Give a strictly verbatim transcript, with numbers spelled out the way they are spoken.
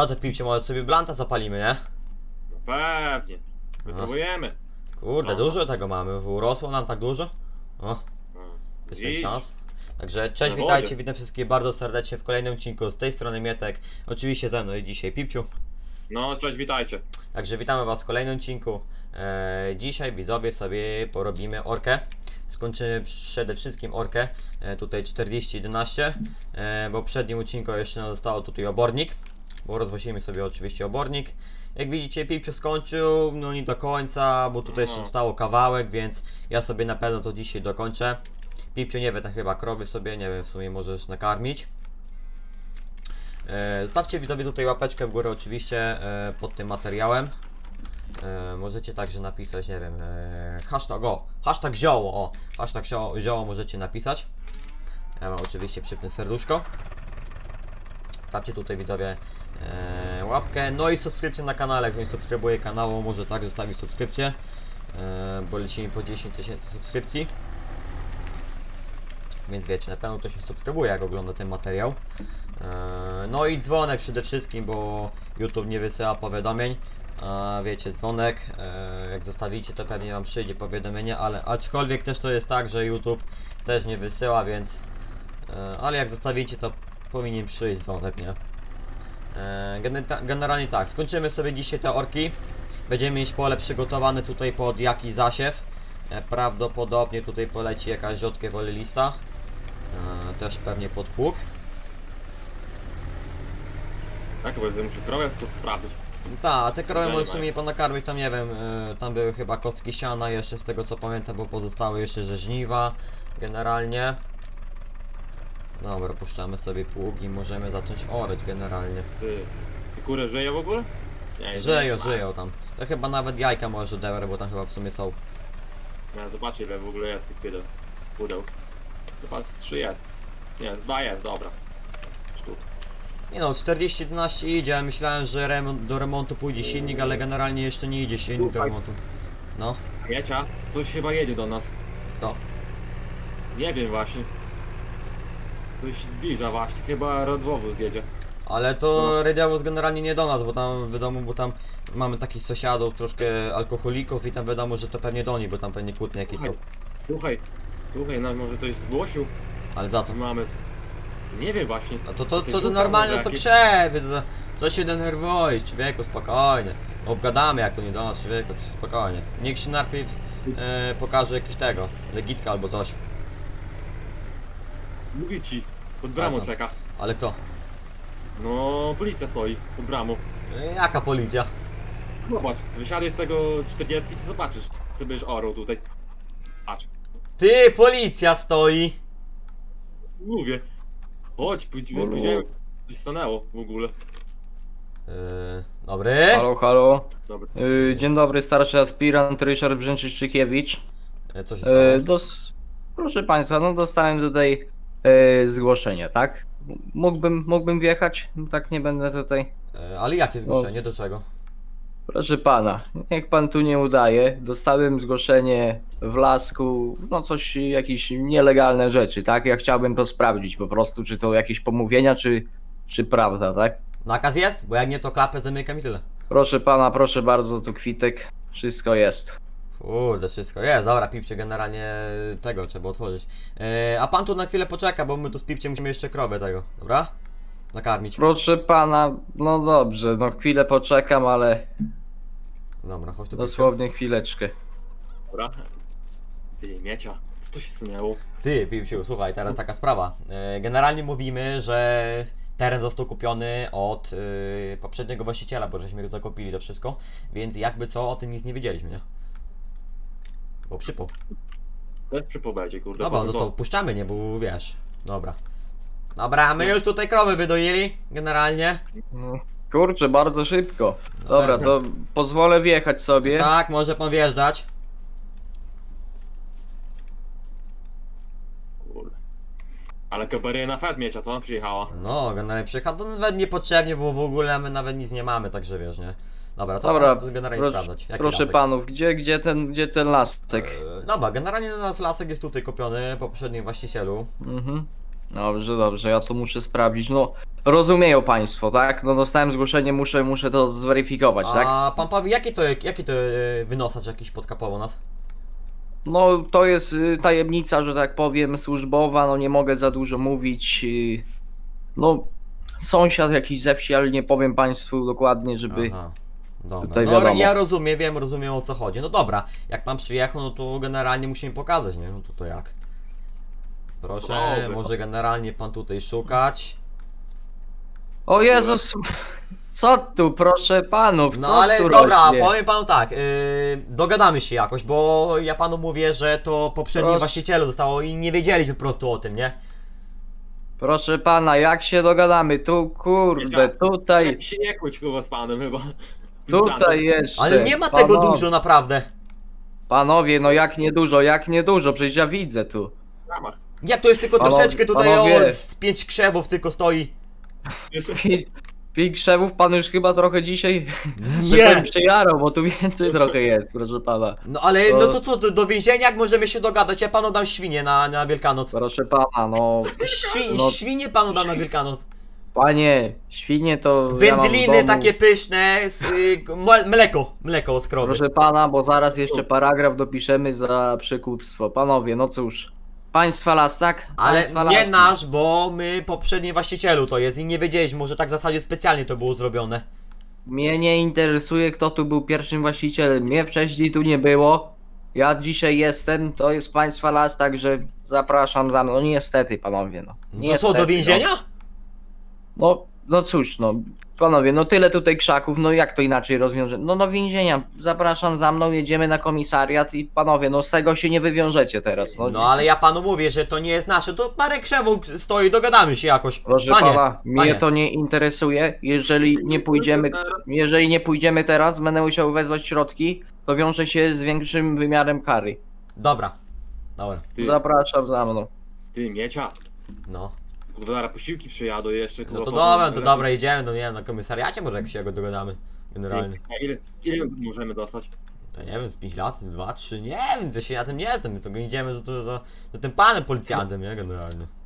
No to Pipcie, może sobie blanta zapalimy, nie? No pewnie. Wypróbujemy. Kurde, No. dużo tego mamy. Urosło nam tak dużo. O, No. jest ten Idź. czas. Także cześć, Na witajcie, wodzie. witam wszystkich bardzo serdecznie w kolejnym odcinku. Z tej strony Mietek. Oczywiście ze mną jest dzisiaj Pipciu. No, cześć, witajcie. Także witamy was w kolejnym odcinku. E, dzisiaj widzowie sobie porobimy orkę. Skończymy przede wszystkim orkę. E, tutaj czterdzieści jedenaście. E, bo w poprzednim odcinku jeszcze nam zostało tutaj obornik. Bo rozwozimy sobie oczywiście obornik. Jak widzicie, Pipciu skończył, no nie do końca, bo tutaj jeszcze No. zostało kawałek, więc ja sobie na pewno to dzisiaj dokończę. Pipciu nie wie, tam chyba krowy sobie, nie wiem, w sumie możesz nakarmić. E, Stawcie widzowie tutaj łapeczkę w górę oczywiście e, pod tym materiałem. E, możecie także napisać, nie wiem, e, hashtag, o, hashtag zioło, o, hashtag zioło, zioło możecie napisać. Ja mam oczywiście przypnę serduszko. Stawcie tutaj widzowie e, łapkę, no i subskrypcję na kanale, jak ktoś subskrybuje kanału, może także zostawić subskrypcję, e, bo lecimy po dziesięć tysięcy subskrypcji. Więc wiecie, na pewno ktoś się subskrybuje, jak ogląda ten materiał. Eee, No i dzwonek przede wszystkim, bo YouTube nie wysyła powiadomień. A wiecie, dzwonek, eee, jak zostawicie, to pewnie wam przyjdzie powiadomienie, ale aczkolwiek też to jest tak, że YouTube też nie wysyła, więc eee, ale jak zostawicie, to powinien przyjść dzwonek, nie? Eee, gene- Generalnie tak, skończymy sobie dzisiaj te orki. Będziemy mieć pole przygotowane tutaj pod jakiś zasiew. E, Prawdopodobnie tutaj poleci jakaś rzodkie wolelista. E, też pewnie pod pług. Tak, bo muszę krowę to sprawdzić. Tak, te krowy Zajmę. może w sumie ponakarmić, tam nie wiem, e, tam były chyba kostki siana jeszcze z tego co pamiętam, bo pozostały jeszcze że żniwa generalnie. Dobra, puszczamy sobie pług i możemy zacząć orać generalnie. Ty, te kury żyją w ogóle? Nie, Żyją, nie, żyją tam. To chyba nawet jajka może dewer, bo tam chyba w sumie są. Nie, zobaczcie ile w ogóle jest tych pudeł. pudeł. Chyba z trzy jest. Nie, z dwa jest, dobra. Sztuk. Nie no, czterdzieści jedenaście idzie, myślałem, że remont, do remontu pójdzie silnik, ale generalnie jeszcze nie idzie silnik do Słuchaj. remontu. No, Miecia, coś chyba jedzie do nas. to. Nie wiem właśnie. Coś zbliża właśnie, chyba rodwowóz jedzie. Ale Do to nas. radiowóz generalnie nie do nas, bo tam wiadomo, bo tam mamy takich sąsiadów, troszkę alkoholików i tam wiadomo, że to pewnie do nich, bo tam pewnie kłótnie jakieś są. Słuchaj, słuchaj, słuchaj, no może ktoś zgłosił, Ale za co? mamy... Nie wiem właśnie. No to, to, Jakieś to, to ucho normalne może są jakieś? krzewy, to- co się denerwujesz, człowieku, spokojnie. Obgadamy jak to nie do nas, człowieku, spokojnie. Niech się najpierw e, pokaże jakieś tego, legitka albo coś. Mówię ci, pod bramą A co? czeka. Ale kto? No, policja stoi pod bramą. E, jaka policja? Zobacz, wysiadaj z tego czterdziestki, to zobaczysz, co będziesz orał tutaj. Patrz, Ty, policja stoi! mówię. Chodź, pójdziemy, pójdziemy. Coś stanęło w ogóle. Yy, dobry. Halo, halo. Dobra. Y, dzień dobry, starszy aspirant Ryszard Brzęczyszczykiewicz. E, Co się stało? Y, dos... Proszę Państwa, no dostałem tutaj y, zgłoszenie, tak? Mógłbym, mógłbym wjechać? Tak nie będę tutaj. E, ale jakie zgłoszenie? Do czego? Proszę Pana, niech Pan tu nie udaje. Dostałem zgłoszenie w Lasku, no coś, jakieś nielegalne rzeczy, tak? Ja chciałbym to sprawdzić po prostu, czy to jakieś pomówienia, czy, czy prawda, tak? Nakaz jest? Bo jak nie, to klapę zamykam i tyle. Proszę Pana, proszę bardzo, tu kwitek, wszystko jest. Kurde, wszystko jest. Dobra, Pipcie, generalnie tego trzeba otworzyć. E, a pan tu na chwilę poczeka, bo my tu z Pipciem musimy jeszcze krowę tego, dobra? Nakarmić. Proszę pana, no dobrze, no chwilę poczekam, ale Dobra, chodź tu. dosłownie chwileczkę. Dobra. Ty, Miecia, co to się stanęło? Ty, Pipciu, słuchaj, teraz taka sprawa. E, generalnie mówimy, że teren został kupiony od e, poprzedniego właściciela, bo żeśmy go zakupili to wszystko, więc jakby co, o tym nic nie wiedzieliśmy, nie? Bo przypał. Też przypowiedzie, kurde. Dobra, po no co? co, puszczamy, nie, bo wiesz. Dobra. Dobra, my już tutaj krowy wydoili, generalnie. No, kurczę, bardzo szybko. No Dobra, tak. to pozwolę wjechać sobie. Tak, może pan wjeżdżać. Kurde. Ale kabaryna Fed Miecia, co? Przyjechała. No, generalnie przyjechał, to nawet niepotrzebnie, bo w ogóle my nawet nic nie mamy, także wiesz, nie? Dobra, to Dobra, to generalnie proszę, sprawdzać. Jaki proszę lasek? panów, gdzie, gdzie ten, gdzie ten lasek? E, Dobra, generalnie nasz lasek jest tutaj kupiony po poprzednim właścicielu. Mhm. Dobrze, dobrze, ja to muszę sprawdzić. No, rozumieją państwo, tak? No dostałem zgłoszenie, muszę, muszę to zweryfikować, tak? A pan powie, jaki to, jaki to e, wynosacz jakiś podkapował nas? No, to jest y, tajemnica, że tak powiem, służbowa, no nie mogę za dużo mówić. y, No, sąsiad jakiś ze wsi, ale nie powiem państwu dokładnie, żeby... Aha. Dobra. Tutaj No, wiadomo. ja rozumiem, wiem, rozumiem o co chodzi. No dobra, jak pan przyjechał, no to generalnie musimy pokazać, nie? No to to jak? Proszę, Dobra. może generalnie pan tutaj szukać. O Jezus, co tu, proszę panów, co No ale tu dobra, rośnie? powiem panu tak, yy, dogadamy się jakoś, bo ja panu mówię, że to poprzednim Proszę. właścicielu zostało i nie wiedzieliśmy po prostu o tym, nie? Proszę pana, jak się dogadamy? Tu, kurde, tutaj, Jak się nie kłóć chyba z panem chyba. tutaj jeszcze. Ale nie ma tego Panowie, dużo, naprawdę. Panowie, no jak nie dużo, jak nie dużo, przecież ja widzę tu. W ramach. Jak to jest tylko Panowie, troszeczkę tutaj, panowie. o, z pięć krzewów tylko stoi. Pi- Pik krzewów pan już chyba trochę dzisiaj Nie! przyjarał, bo tu więcej trochę jest, proszę pana. No ale, To- no to co, do, do więzienia jak możemy się dogadać? Ja panu dam świnie na, na Wielkanoc. Proszę pana, no, Świ, No. Świnie panu dam na Wielkanoc. panie, świnie to ja mam w Wędliny domu. takie pyszne, z, y, mo- mleko, mleko z krowy. Proszę pana, bo zaraz jeszcze paragraf dopiszemy za przekupstwo. Panowie, no cóż, państwa las, tak? Ale Państwa nie las. nasz, bo my poprzednim właścicielu to jest i nie wiedzieliśmy, może tak w zasadzie specjalnie to było zrobione. Mnie nie interesuje, kto tu był pierwszym właścicielem. Mnie wcześniej tu nie było. Ja dzisiaj jestem, to jest państwa las, także zapraszam za mną. No niestety, panowie, no. No to Niestety, co, do więzienia? No, no, no cóż, no. Panowie, no tyle tutaj krzaków, no jak to inaczej rozwiążę? No do więzienia, zapraszam za mną, jedziemy na komisariat i panowie, no z tego się nie wywiążecie teraz. No, No ale ja panu mówię, że to nie jest nasze, to parę krzewów stoi, dogadamy się jakoś. Proszę Panie, pana, mnie panie. to nie interesuje. Jeżeli nie pójdziemy, jeżeli nie pójdziemy teraz, będę musiał wezwać środki, to wiąże się z większym wymiarem kary. Dobra, dobra, Ty, Zapraszam za mną. ty miecia. no. Kurwa, zaraz posiłki przyjadą jeszcze. No kurwa, to po- dobra, to dobra, idziemy, no nie wiem, na komisariacie może jak się go dogadamy. Generalnie. Ty, a ile, ile możemy dostać? To nie wiem, z pięć lat, z dwa, trzy, nie wiem, co się ja tym nie jestem, my to idziemy za, za, za, za tym panem policjantem, nie, generalnie.